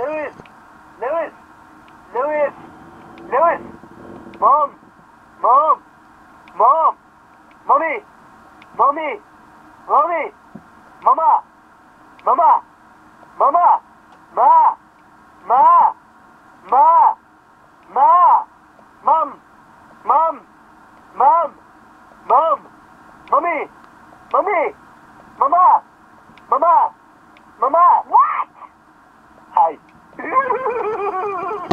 Lewis! Lewis! Lewis! Lewis! Mom! Mom! Mom! Mommy! Mommy! Mommy! Mama! Mama! Mama! Ma! Ma! Ma! Ma! Mom! Mom! Mom! Mom! Mommy! Mommy! Mama! Mama! Mama! What? Hi.